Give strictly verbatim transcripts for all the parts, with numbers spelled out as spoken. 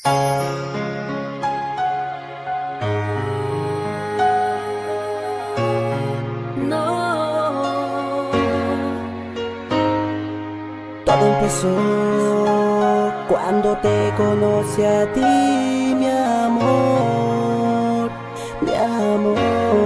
No. Todo empezó cuando te conocí a ti, mi amor, mi amor.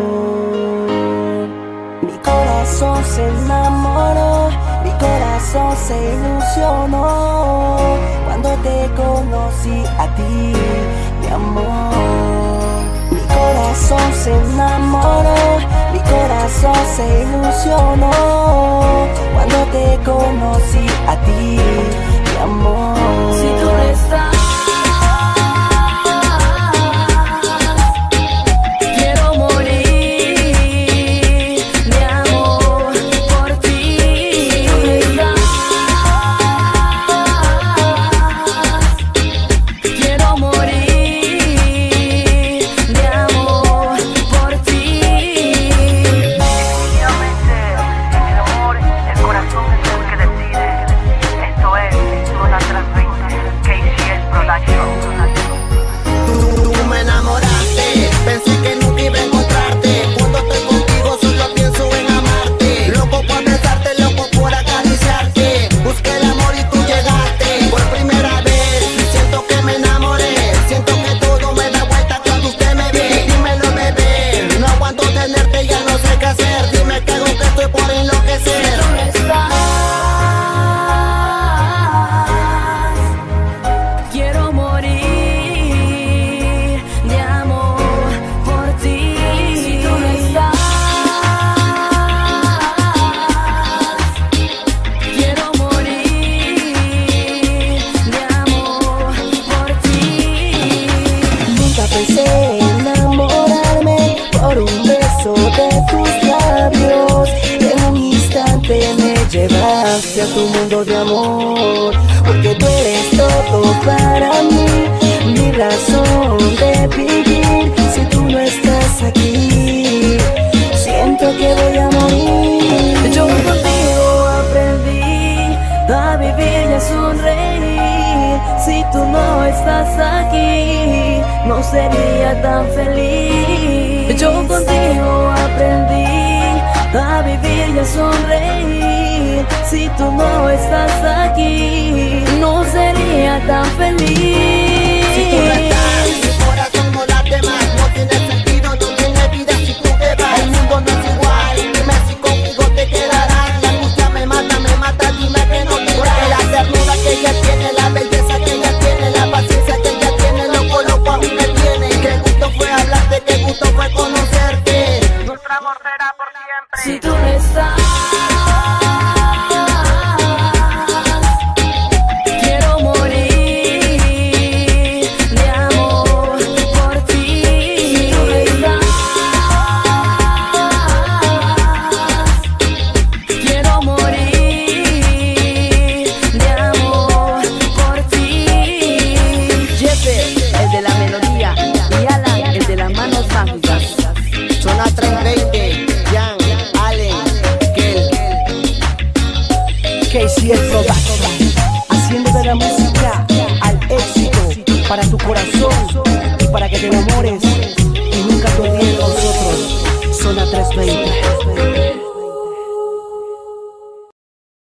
Mi corazón se enamoró, mi corazón se ilusionó cuando te conocí a ti, mi amor. Mi corazón se enamoró, mi corazón se ilusionó cuando te conocí a ti, mi amor. Si tú no estás, quiero morir, mi amor, por ti. Si tú no estás, quiero morir, mi amor, por ti. Definitivamente, en el amor, el corazón es el que decide. Esto es Zona trescientos veinte, K C S Production. Tú, tú me enamoraste, pensé que nunca iba a encontrarte. Cuando estoy contigo solo pienso en amarte. Loco por besarte, loco por acariciarte. Busqué el amor y tú llegaste por primera vez. Siento que me enamoré, siento que todo me da vuelta cuando usted me ve. Dímelo, bebé, no aguanto tenerte, ya no sé qué hacer. Dime que hago, que estoy por enloquecer. Tú no estás, quiero morir, mi amor, por ti. Si tú no estás, quiero morir, mi amor, por ti. Nunca pensé enamorarme por un beso de tus labios. En un instante me llevaste a tu mundo de amor, porque tú eres todo para mí, mi razón de vivir. Si tú no estás aquí, siento que voy a morir. Yo contigo aprendí a vivir y a sonreír. Si tú no estás aquí, no sería tan feliz. Yo contigo aprendí a vivir y a sonreír. Si tú no estás aquí, no sería tan feliz. Si tú no estás, mi corazón no late más. No tiene sentido, no tiene vida si tú te vas. El mundo no es igual, dime si conmigo te quedarás. La angustia me mata, me mata, dime que no te irás. Porque la ternura que ella tiene, la belleza que ella tiene, la paciencia que ella tiene, loco, loco a mí me tiene. Qué gusto fue hablarte, qué gusto fue conocerte. Nuestro amor será por siempre. Si tú no estás, quiero morir, mi amor, por ti. Si tú no estás, quiero morir, mi amor, por ti. Jefe, el de la melodía, y Alan, el de las manos mágicas. Zona trescientos veinte, Jan, Allen, Kel. K C S Production, haciendo de la música al éxito para tu corazón y para que te enamores y nunca te olvides de nosotros. Zona trescientos veinte.